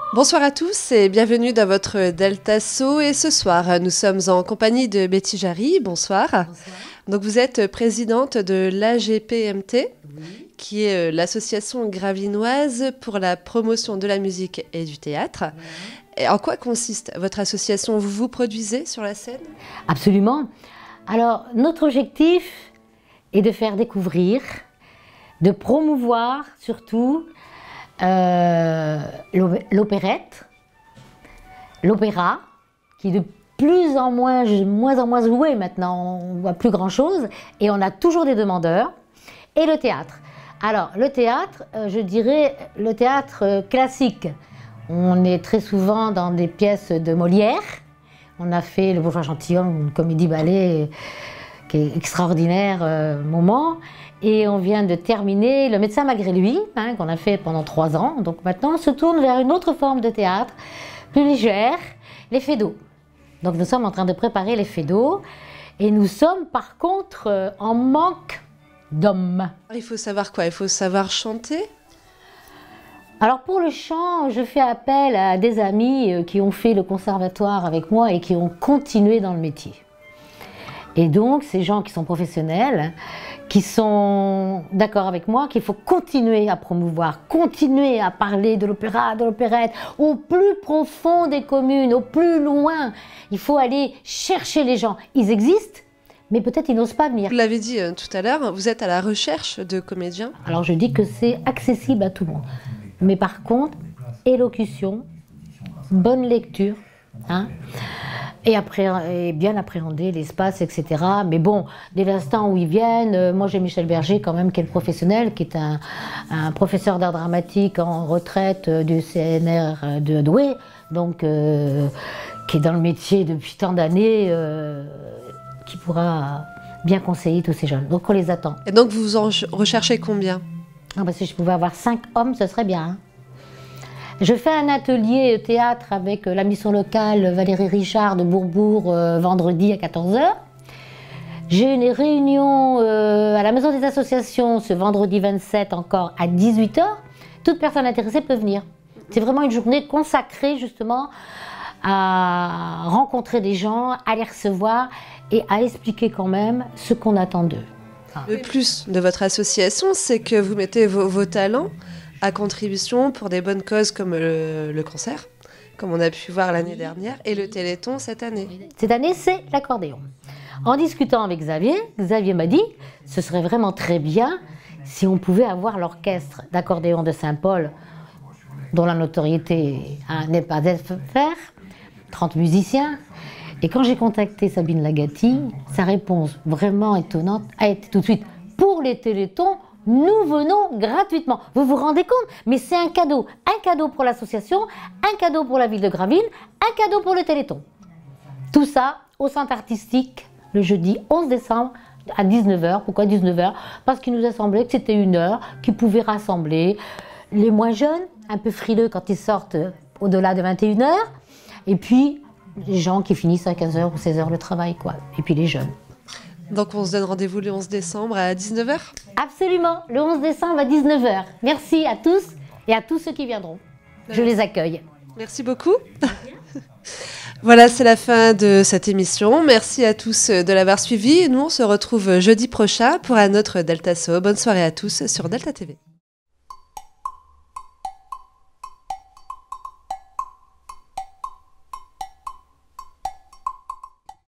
Bonsoir à tous et bienvenue dans votre Deltasso. Et ce soir, nous sommes en compagnie de Betty Jarry. Bonsoir. Bonsoir. Donc vous êtes présidente de l'AGPMT, Oui. qui est l'association gravinoise pour la promotion de la musique et du théâtre. Oui. Et en quoi consiste votre association? Vous vous produisez sur la scène? Absolument. Alors, notre objectif est de faire découvrir, de promouvoir surtout l'opérette, l'opéra, qui est de moins en moins joué maintenant, on voit plus grand chose, et on a toujours des demandeurs, et le théâtre. Alors, le théâtre, je dirais le théâtre classique. On est très souvent dans des pièces de Molière. On a fait Le Bourgeois Gentilhomme, une comédie-ballet qui est extraordinaire moment. Et on vient de terminer Le Médecin malgré lui, qu'on a fait pendant 3 ans. Donc maintenant, on se tourne vers une autre forme de théâtre, plus légère, les Feydeaux. Donc nous sommes en train de préparer les Feydeaux. Et nous sommes par contre en manque d'hommes. Il faut savoir quoi? Il faut savoir chanter? Alors pour le chant, je fais appel à des amis qui ont fait le conservatoire avec moi et qui ont continué dans le métier. Et donc ces gens qui sont professionnels, qui sont d'accord avec moi qu'il faut continuer à promouvoir, continuer à parler de l'opéra, de l'opérette, au plus profond des communes, au plus loin. Il faut aller chercher les gens. Ils existent, mais peut-être ils n'osent pas venir. Vous l'avez dit tout à l'heure, vous êtes à la recherche de comédiens. Alors je dis que c'est accessible à tout le monde. Mais par contre, élocution, bonne lecture, et bien appréhender l'espace, etc. Mais bon, dès l'instant où ils viennent, moi j'ai Michel Berger quand même qui est le professionnel, qui est un professeur d'art dramatique en retraite du CNR de Douai, donc qui est dans le métier depuis tant d'années, qui pourra bien conseiller tous ces jeunes. Donc on les attend. Et donc vous en recherchez combien? Si je pouvais avoir 5 hommes, ce serait bien. Je fais un atelier théâtre avec la mission locale Valérie Richard de Bourbourg vendredi à 14 h. J'ai une réunion à la Maison des Associations ce vendredi 27 encore à 18 h. Toute personne intéressée peut venir. C'est vraiment une journée consacrée justement à rencontrer des gens, à les recevoir et à expliquer quand même ce qu'on attend d'eux. Le plus de votre association, c'est que vous mettez vos talents à contribution pour des bonnes causes comme le cancer, comme on a pu voir l'année dernière, et le Téléthon cette année. Cette année, c'est l'accordéon. En discutant avec Xavier m'a dit « ce serait vraiment très bien si on pouvait avoir l'orchestre d'accordéon de Saint-Paul, dont la notoriété n'est pas à faire, 30 musiciens ». Et quand j'ai contacté Sabine Lagati, sa réponse vraiment étonnante a été tout de suite « pour les Téléthons, nous venons gratuitement ». Vous vous rendez compte? Mais c'est un cadeau pour l'association, un cadeau pour la ville de Graville, un cadeau pour le Téléthon. Tout ça au centre artistique le jeudi 11 décembre à 19 h. Pourquoi 19 h? Parce qu'il nous a semblé que c'était une heure qui pouvait rassembler les moins jeunes, un peu frileux quand ils sortent au-delà de 21 h, et puis les gens qui finissent à 15 h ou 16 h le travail, quoi. Et puis les jeunes. Donc on se donne rendez-vous le 11 décembre à 19 h? Absolument, le 11 décembre à 19 h. Merci à tous et à tous ceux qui viendront. Je les accueille. Merci beaucoup. Voilà, c'est la fin de cette émission. Merci à tous de l'avoir suivi. Nous, on se retrouve jeudi prochain pour un autre Deltasso. Bonne soirée à tous sur Delta TV.